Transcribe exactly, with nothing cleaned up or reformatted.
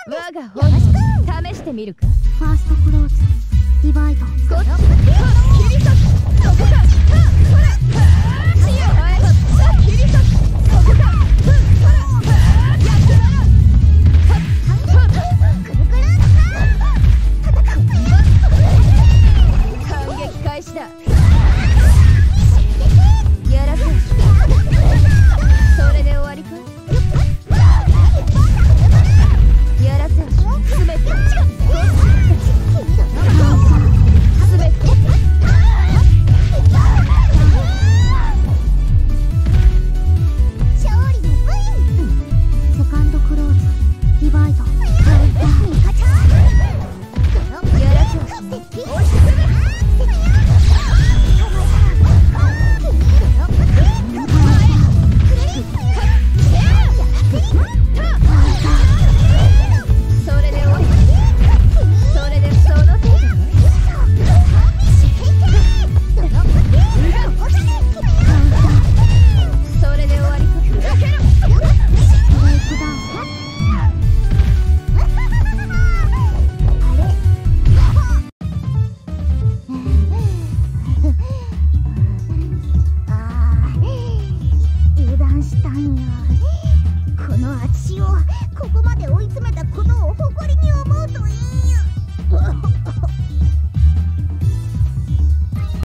我が本能試してみるか。 ファーストクローズディバイド。こっち切り裂く。そこか。ほら死を生えた。切り裂く。そこか。ほらやってやる。くるくる反撃開始だ。やらせ。それで終わりか。やらせ。すべてすべて勝利のブイ。セカンドクローズディバイド。 やらせ。押し進め。それで終わり。それでその程度。それで終わりか。受けろ。 ブレイクダウン。あー油断したんや。このあちしをここまで追い詰めたことを誇りに思う。